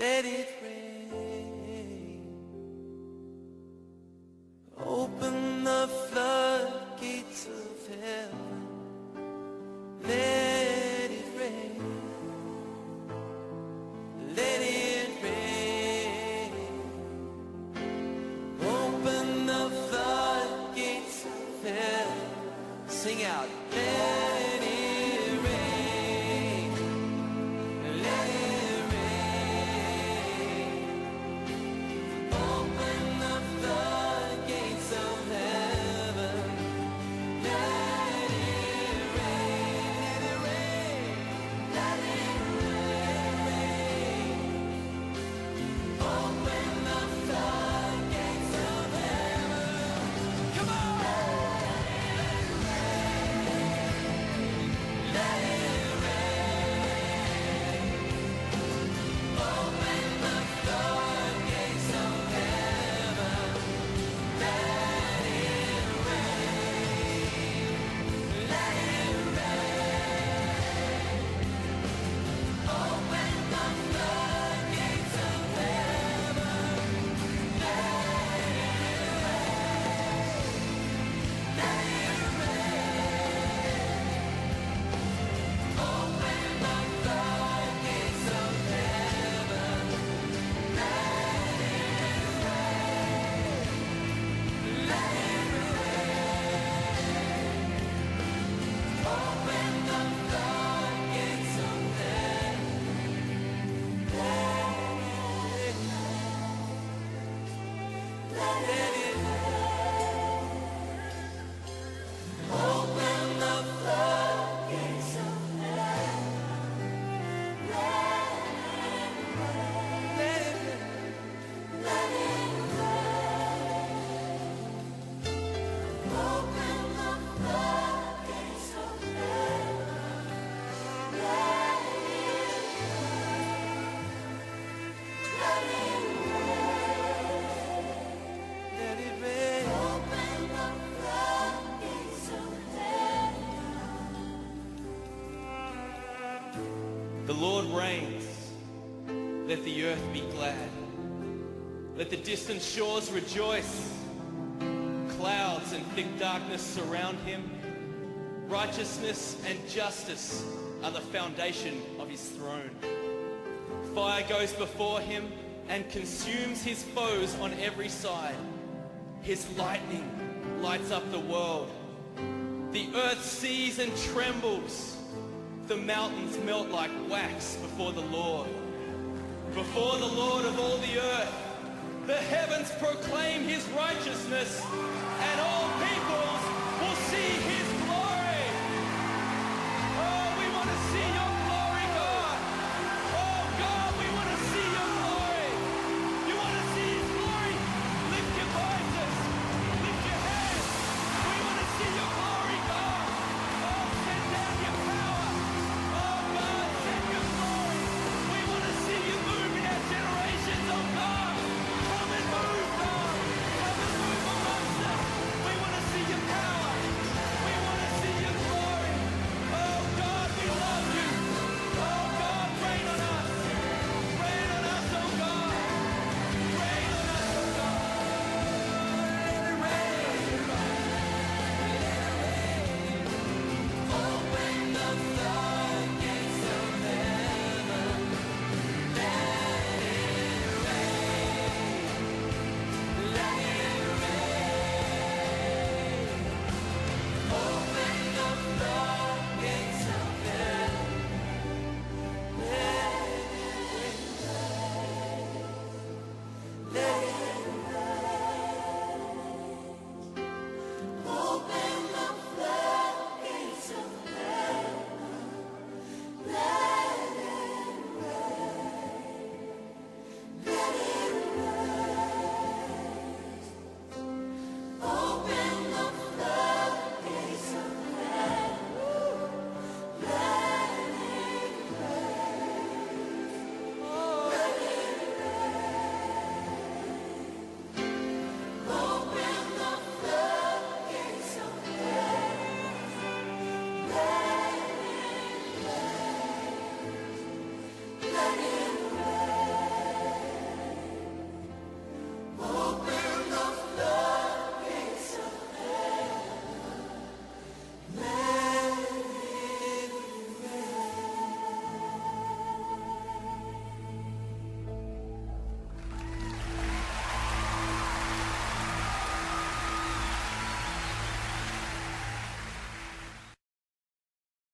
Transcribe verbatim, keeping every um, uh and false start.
let it rain. Open the floodgates of heaven, let it rain. Let it rain. Open the floodgates of heaven. Sing out. Let it rain. Let it rain. Open the floodgates of heaven. Let it rain. Let it rain. Open the floodgates of heaven. Come on! Let it rain. Open the floodgates of heaven. Let it rain. Let it rain. Open the floodgates of heaven. Let it rain. Let it rain. Open the floodgates of heaven. Let it rain. Let it rain. Open the floodgates of heaven. Let it rain. Open the floodgates of heaven. Let it rain. Let it rain. Open the floodgates of heaven. Let it rain. Let it rain. Let it rain. Open the floodgates of heaven. The Lord reigns. Let the earth be glad. Let the distant shores rejoice. Clouds and thick darkness surround him. Righteousness and justice are the foundation of his throne. Fire goes before him and consumes his foes on every side. His lightning lights up the world. The earth sees and trembles. The mountains melt like wax before the Lord. Before the Lord of all the earth, the heavens proclaim his righteousness, and all peoples will see his